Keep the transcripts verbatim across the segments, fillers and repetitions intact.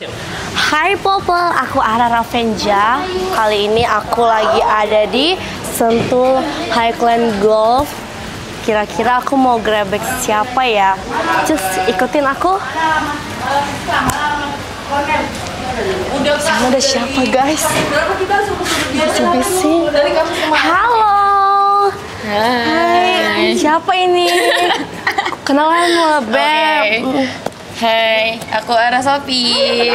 Hai Popol, aku Ara Ravenja. Kali ini aku lagi ada di Sentul Highland Golf. Kira-kira aku mau grabek siapa ya? Just ikutin aku. Sana ada siapa guys? Sebisi. Halo. Hai. Siapa ini? Kenalan lo, Beb. Okay. Hai, aku Ara Sofi.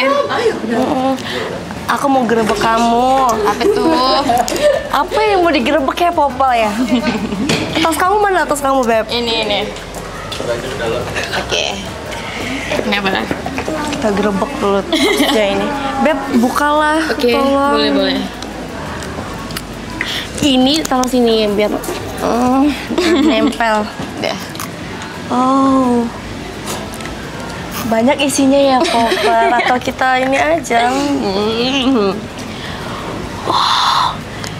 Aku mau gerebek kamu. Apa tuh? Apa yang mau digerebek ya, Popol ya? Tas kamu mana? Tas kamu, Beb? Ini, ini. Oke. Okay. Kenapa? Kita gerebek dulu tasnya ini. Beb, bukalah. Oke, okay, boleh, boleh. Ini taruh sini biar uh, nempel. Udah. Oh. Banyak isinya ya, Popol. Atau kita ini aja. Hmm. Wow.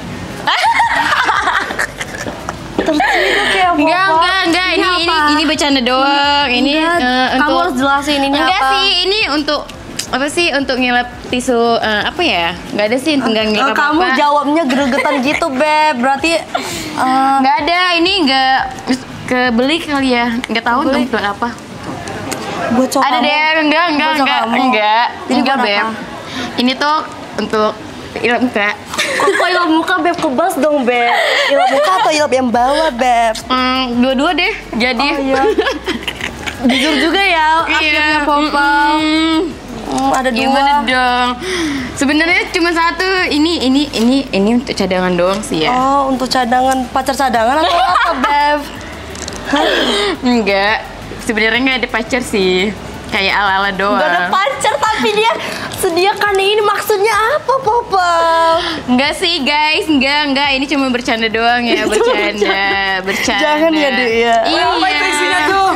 Terus kayak Popol. Enggak, enggak, enggak. Ini, ini, ini, ini bercanda doang. Ini uh, kamu untuk... harus jelasin ini enggak apa. sih, ini untuk apa sih? Untuk ngilap tisu uh, apa ya? Enggak ada sih untuk uh, ngilap uh, kamu apa. jawabnya gregetan gitu, Beb. Berarti uh, enggak ada. Ini enggak kebeli kali ya. Enggak tahu untuk apa. Buat cowok ada kamu. deh, enggak, enggak, enggak, enggak, Ini enggak, Beb. apa? Ini tuh untuk ilap muka. Kok kok ilap muka, Beb? Kebas dong, Beb. Ilap muka atau ilap yang bawah, Beb? Hmm, dua-dua deh, jadi. Oh, iya. Jujur juga ya, akhirnya Popol. Hmm, hmm, ada dua. Gimana dong? Sebenarnya cuma satu. Ini, ini, ini, ini untuk cadangan doang sih ya. Oh, untuk cadangan, pacar cadangan atau apa, Beb? Enggak. Sebenarnya nggak ada pacar sih, kayak ala-ala doang. Nggak ada pacar, tapi dia sediakan ini. Maksudnya apa, Popol? Enggak sih guys, enggak, enggak. Ini cuma bercanda doang ya, bercanda, bercanda. Jangan ya, Dek ya. Iya. Apa itu isinya tuh?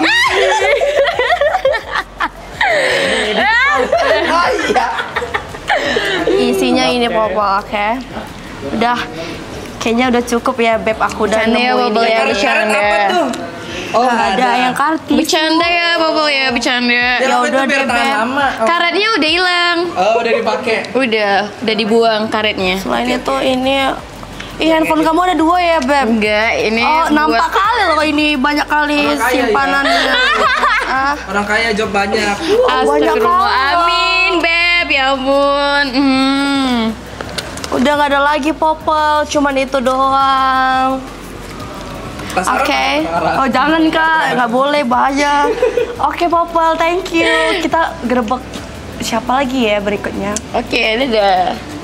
Isinya ini, Popol, oke? Okay? Udah, kayaknya udah cukup ya, Beb. Aku udah Bercanda ya, nemuin Bobol ya, ini. bercanda. Apa tuh? Oh, Nggak ada yang kartis. Bercanda ya, Bobol ya, bercanda. Ya, Ya udah biar deh, tahan Beb. lama. Oh. Karetnya udah hilang. Oh, udah dipakai. Udah, udah dibuang karetnya. Selain itu ini, ih handphone kamu ada dua ya, Beb? Enggak, ini Oh, buat- nampak kali loh ini banyak kali Orang kaya, simpanannya. Ah, Orang kaya job banyak. banyak Astagfirullah, kali. amin, Beb, ya ampun. Hmm. udah nggak ada lagi, Popol, cuman itu doang. Tas Oke, Sarah apa? oh jangan Kak, nggak boleh, bahaya. Oke, Popol, thank you. Kita gerebek siapa lagi ya berikutnya? Oke, dadah.